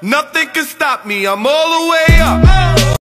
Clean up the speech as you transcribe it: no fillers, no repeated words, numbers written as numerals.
Nothing can stop me, I'm all the way up.